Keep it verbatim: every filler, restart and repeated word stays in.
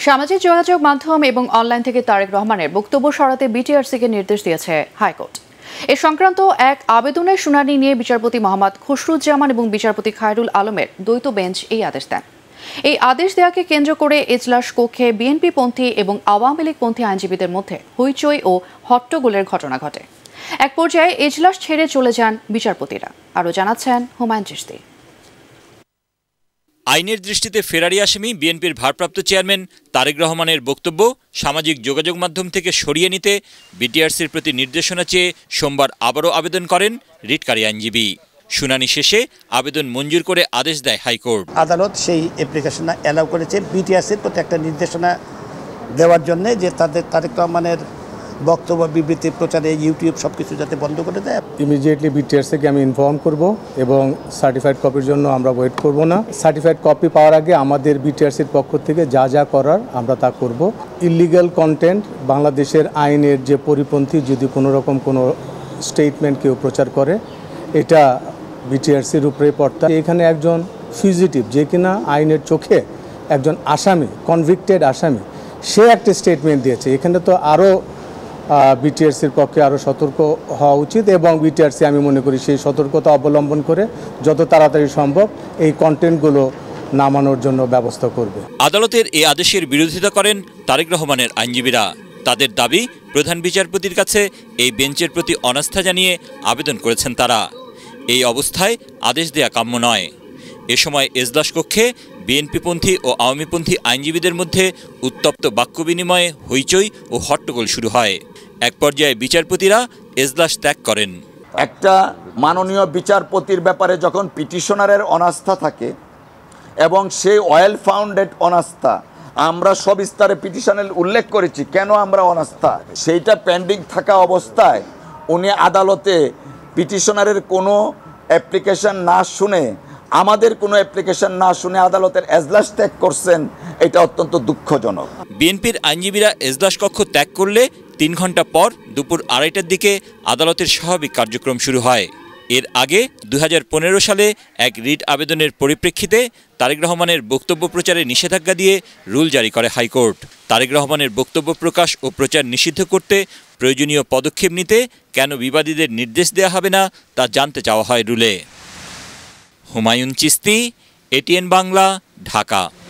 সামাজিক যোগাযোগ মাধ্যম এবং অনলাইন থেকে তারেক রহমানের বক্তব্য সরাতে বিটিআরসিকে নির্দেশ দিয়েছে হাইকোর্ট। এ সংক্রান্ত এক আবেদনের শুনানি নিয়ে বিচারপতি মোহাম্মদ খসরুজ্জামান এবং বিচারপতি খায়রুল আলমের দ্বৈত বেঞ্চ এই আদেশ দেন। এই আদেশ দেওয়াকে কেন্দ্র করে এজলাস কক্ষে বিএনপিপন্থী এবং আওয়ামী লীগপন্থী আইনজীবীদের মধ্যে হইচই ও হট্টগোলের ঘটনা ঘটে। এক পর্যায়ে এজলাস ছেড়ে চলে যান বিচারপতিরা। আরও জানাচ্ছেন হুমায়ুন চিশতি। আইনের দৃষ্টিতে ফেরারি আসামি বিএনপির ভারপ্রাপ্ত চেয়ারম্যান তারেক রহমানের বক্তব্য সামাজিক যোগাযোগ মাধ্যম থেকে সরিয়ে নিতে বিটিআরসির প্রতি নির্দেশনা চেয়ে সোমবার আবারও আবেদন করেন রিটকারী আইনজীবী। শুনানি শেষে আবেদন মঞ্জুর করে আদেশ দেয় হাইকোর্ট। আদালত সেই অ্যাপ্লিকেশনটা অ্যালাউ করেছে বিটিআরসির প্রতি একটা নির্দেশনা দেওয়ার জন্য, যে তাদের তারেক রহমানের বক্তব্য বিবৃতি প্রচারে ইউটিউব সব কিছু যাতে বন্ধ করে দেয়। ইমিডিয়েটলি বিটিআরসিকে আমি ইনফর্ম করব এবং সার্টিফাইড কপির জন্য আমরা ওয়েট করব না। সার্টিফাইড কপি পাওয়ার আগে আমাদের বিটিআরসির পক্ষ থেকে যা যা করার আমরা তা করব। ইলিগাল কন্টেন্ট বাংলাদেশের আইনের যে পরিপন্থী যদি কোনো রকম কোনো স্টেটমেন্ট কেউ প্রচার করে, এটা বিটিআরসির উপরে পড়তা। এখানে একজন ফিউজিটিভ, যে কিনা আইনের চোখে একজন আসামি, কনভিক্টেড আসামি, সে একটা স্টেটমেন্ট দিয়েছে। এখানে তো আরও বিটিআরসির পক্ষে আরও সতর্ক হওয়া উচিত এবং বিটিআরসি আমি মনে করি সেই সতর্কতা অবলম্বন করে যত তাড়াতাড়ি সম্ভব এই কন্টেন্টগুলো নামানোর জন্য ব্যবস্থা করবে। আদালতের এই আদেশের বিরোধিতা করেন তারেক রহমানের আইনজীবীরা। তাদের দাবি, প্রধান বিচারপতির কাছে এই বেঞ্চের প্রতি অনাস্থা জানিয়ে আবেদন করেছেন তারা। এই অবস্থায় আদেশ দেয়া কাম্য নয়। এ সময় এজলাস কক্ষে বিএনপিপন্থী ও আওয়ামীপন্থী আইনজীবীদের মধ্যে উত্তপ্ত বাক্য বিনিময়ে হইচই ও হট্টগোল শুরু হয়। এক পর্যায়ে বিচারপতিরা এজলাস ত্যাগ করেন। একটা মাননীয় বিচারপতির ব্যাপারে যখন পিটিশনারের অনাস্থা থাকে এবং সেই ওয়েল ফাউন্ডেড অনাস্থা আমরা সবিস্তারে পিটিশনে উল্লেখ করেছি, কেন আমরা অনাস্থা, সেইটা পেন্ডিং থাকা অবস্থায় উনি আদালতে পিটিশনারের কোনো অ্যাপ্লিকেশন না শুনে, আমাদের কোনো অ্যাপ্লিকেশন না শুনে আদালতের এজলাস ত্যাগ করছেন, এটা অত্যন্ত দুঃখজনক। বিএনপির আইনজীবীরা এজলাস কক্ষ ত্যাগ করলে তিন ঘন্টা পর দুপুর আড়াইটার দিকে আদালতের স্বাভাবিক কার্যক্রম শুরু হয়। এর আগে দুই হাজার পনেরো সালে এক রিট আবেদনের পরিপ্রেক্ষিতে তারেক রহমানের বক্তব্য প্রচারে নিষেধাজ্ঞা দিয়ে রুল জারি করে হাইকোর্ট। তারেক রহমানের বক্তব্য প্রকাশ ও প্রচার নিষিদ্ধ করতে প্রয়োজনীয় পদক্ষেপ নিতে কেন বিবাদীদের নির্দেশ দেওয়া হবে না তা জানতে চাওয়া হয় রুলে। হুমায়ুন চিশতি, এটিএন বাংলা, ঢাকা।